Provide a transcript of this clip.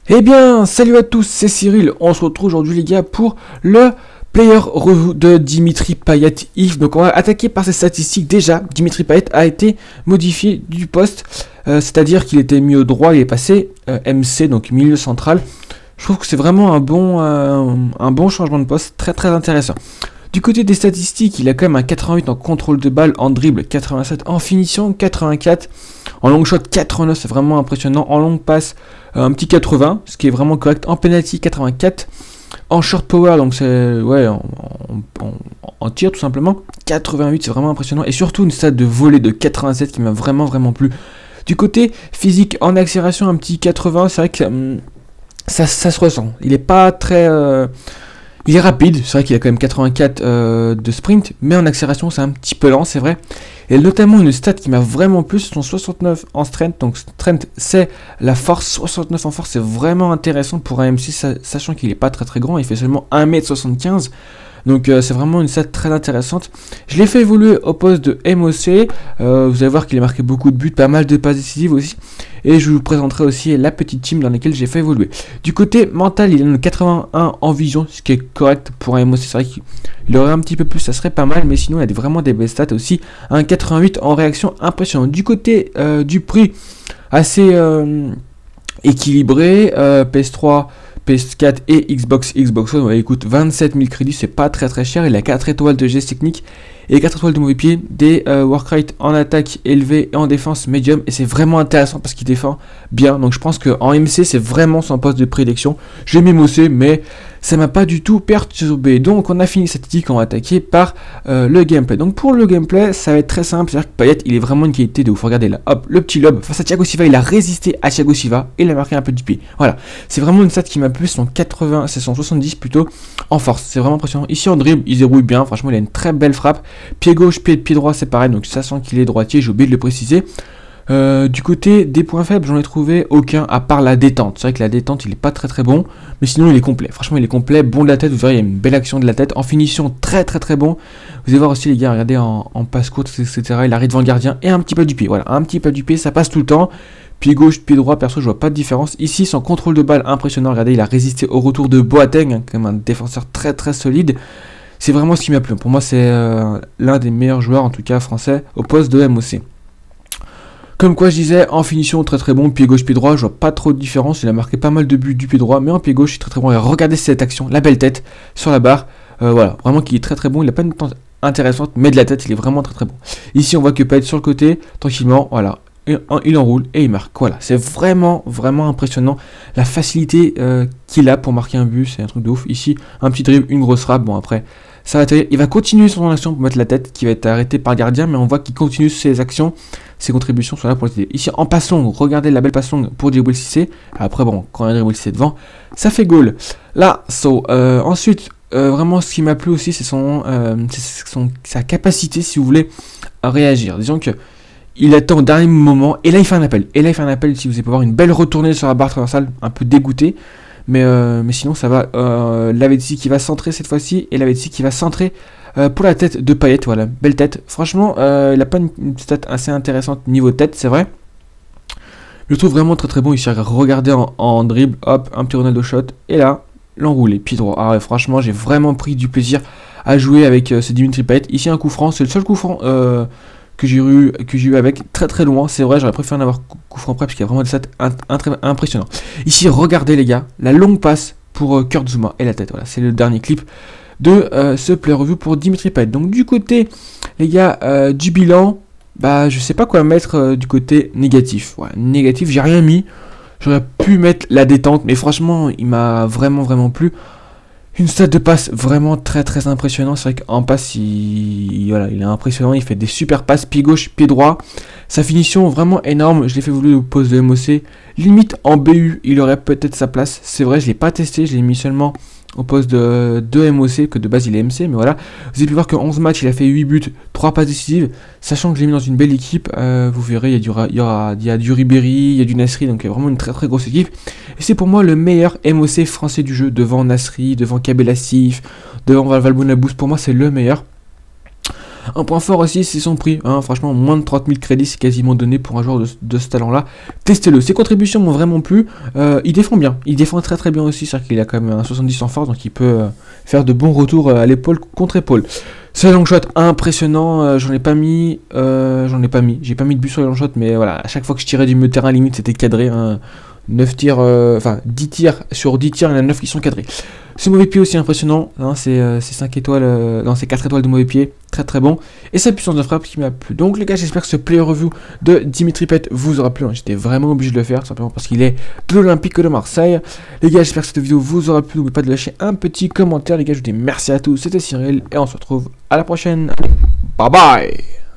Eh bien, salut à tous, c'est Cyril. On se retrouve aujourd'hui, les gars, pour le player review de Dimitri Payet if. Donc, on va attaquer par ses statistiques. Déjà, Dimitri Payet a été modifié du poste, c'est-à-dire qu'il était mis au droit, il est passé MC, donc milieu central. Je trouve que c'est vraiment un bon changement de poste, très très intéressant. Du côté des statistiques, il a quand même un 88 en contrôle de balle, en dribble 87, en finition 84, en long shot 89, c'est vraiment impressionnant, en longue passe un petit 80, ce qui est vraiment correct, en penalty 84, en short power, donc c'est ouais, en tir tout simplement, 88, c'est vraiment impressionnant, et surtout une stat de volée de 87 qui m'a vraiment plu. Du côté physique, en accélération un petit 80, c'est vrai que ça se ressent, il est pas très... il est rapide, c'est vrai qu'il a quand même 84 de sprint, mais en accélération c'est un petit peu lent, c'est vrai. Et notamment une stat qui m'a vraiment plu, c'est son 69 en strength, donc strength c'est la force, 69 en force c'est vraiment intéressant pour un MC, sachant qu'il n'est pas très grand, il fait seulement 1m75. Donc c'est vraiment une stat très intéressante. Je l'ai fait évoluer au poste de MOC. Vous allez voir qu'il a marqué beaucoup de buts, pas mal de passes décisives aussi. Et je vous présenterai aussi la petite team dans laquelle j'ai fait évoluer. Du côté mental, il a une 81 en vision, ce qui est correct pour un MOC. C'est vrai qu'il aurait un petit peu plus, ça serait pas mal. Mais sinon, il a vraiment des belles stats aussi. Un 88 en réaction impressionnante. Du côté du prix, assez équilibré. PS3... PS4 et Xbox One, ouais, écoute, 27 000 crédits, c'est pas très cher. Il a 4 étoiles de geste technique et 4 étoiles de mauvais pied, des work rate en attaque élevé et en défense médium, et c'est vraiment intéressant parce qu'il défend bien. Donc je pense qu'en MC c'est vraiment son poste de prédilection. J'ai mis MOC, mais ça m'a pas du tout perturbé. Donc on a fini cette éthique, on va attaquer par le gameplay. Donc pour le gameplay, ça va être très simple, c'est-à-dire que Payet il est vraiment une qualité de ouf. Regardez là, hop, le petit lob face à Thiago Silva, il a résisté à Thiago Silva et il a marqué un peu du pied. Voilà, c'est vraiment une stat qui m'a plu, son 80, c'est son 70 plutôt en force, c'est vraiment impressionnant. Ici en dribble, il déroule bien, franchement il a une très belle frappe. Pied gauche, pied droit, c'est pareil, donc ça sent qu'il est droitier, j'ai oublié de le préciser. Du côté des points faibles, j'en ai trouvé aucun à part la détente. C'est vrai que la détente, il est pas très bon, mais sinon il est complet. Franchement, il est complet, bon de la tête, vous verrez, il y a une belle action de la tête. En finition, très bon. Vous allez voir aussi les gars, regardez en passe courte, etc. Il arrive devant le gardien et un petit peu du pied. Voilà, un petit peu du pied, ça passe tout le temps. Pied gauche, pied droit, perso, je vois pas de différence. Ici, son contrôle de balle impressionnant. Regardez, il a résisté au retour de Boateng, hein, comme un défenseur très solide. C'est vraiment ce qui m'a plu. Pour moi, c'est l'un des meilleurs joueurs, en tout cas français, au poste de MOC. Comme quoi je disais, en finition très bon, pied gauche, pied droit, je vois pas trop de différence. Il a marqué pas mal de buts du pied droit, mais en pied gauche, il est très bon. Et regardez cette action, la belle tête sur la barre. Voilà, vraiment qu'il est très bon. Il a pas une tente intéressante, mais de la tête, il est vraiment très bon. Ici, on voit que Payet sur le côté, tranquillement, voilà. Il enroule et il marque. Voilà, c'est vraiment impressionnant. La facilité qu'il a pour marquer un but, c'est un truc de ouf. Ici, un petit dribble, une grosse frappe. Bon, après, ça va atterrir. Il va continuer son action pour mettre la tête, qui va être arrêtée par le gardien, mais on voit qu'il continue ses actions. Ses contributions sont là pour l'aider. Ici, en passe longue, regardez la belle passe longue pour dribbler Cissé. Après, bon, quand il y a dribbler Cissé devant, ça fait goal. Là, ensuite, vraiment, ce qui m'a plu aussi, c'est sa capacité, si vous voulez, à réagir. Disons que il attend au dernier moment, et là il fait un appel. Si vous allez pouvoir une belle retournée sur la barre traversale, un peu dégoûté. Mais sinon ça va. Lavezzi qui va centrer cette fois-ci, et Lavezzi qui va centrer pour la tête de Payet. Voilà, belle tête. Franchement, il n'a pas une stat assez intéressante niveau tête, c'est vrai. Je le trouve vraiment très bon. Ici, regardez en dribble, hop, un petit Ronaldo shot, et là, l'enroulé, pied droit. Ah ouais, franchement, j'ai vraiment pris du plaisir à jouer avec ce Dimitri Payet. Ici, un coup franc, c'est le seul coup franc que j'ai eu avec très loin. C'est vrai, j'aurais préféré en avoir coup franc près parce qu'il y a vraiment des stats impressionnants. Ici, regardez les gars, la longue passe pour Kurt Zouma et la tête. Voilà, c'est le dernier clip de ce play review pour Dimitri Payet. Donc du côté, les gars, du bilan, bah je sais pas quoi mettre du côté négatif. Voilà, négatif, j'ai rien mis. J'aurais pu mettre la détente, mais franchement, il m'a vraiment plu. Une stat de passe vraiment très impressionnant. C'est vrai qu'en passe, il est impressionnant. Il fait des super passes, pied gauche, pied droit. Sa finition vraiment énorme. Je l'ai fait évoluer au poste de MOC. Limite en BU, il aurait peut-être sa place. C'est vrai, je l'ai pas testé. Je l'ai mis seulement au poste de MOC, que de base il est MC, mais voilà. Vous avez pu voir que 11 matchs, il a fait 8 buts, 3 passes décisives, sachant que je l'ai mis dans une belle équipe. Vous verrez, il y a du Ribéry, il y a du Nasri, donc il y a vraiment une très grosse équipe. Et c'est pour moi le meilleur MOC français du jeu, devant Nasri, devant Kabelassif, devant Valbuena Boost. Pour moi, c'est le meilleur. Un point fort aussi, c'est son prix. Hein. Franchement, moins de 30 000 crédits, c'est quasiment donné pour un joueur de ce talent-là. Testez-le. Ses contributions m'ont vraiment plu. Il défend bien. Il défend très très bien aussi. C'est-à-dire qu'il a quand même un 70 en force, donc il peut faire de bons retours à l'épaule contre épaule. C'est un long shot impressionnant. J'en ai pas mis. J'ai pas mis de but sur les long shots, mais voilà. À chaque fois que je tirais du milieu de terrain, limite, c'était cadré. Hein. 9 tirs, 10 tirs sur 10 tirs, il y en a 9 qui sont cadrés. Ce mauvais pied aussi impressionnant, hein, c'est 5 étoiles, non c'est 4 étoiles de mauvais pied, très très bon. Et sa puissance de frappe qui m'a plu. Donc les gars, j'espère que ce player review de Dimitri Payet vous aura plu. Hein. J'étais vraiment obligé de le faire, simplement parce qu'il est de l'Olympique de Marseille. Les gars, j'espère que cette vidéo vous aura plu. N'oubliez pas de lâcher un petit commentaire. Les gars, je vous dis merci à tous, c'était Cyril, et on se retrouve à la prochaine. Bye bye.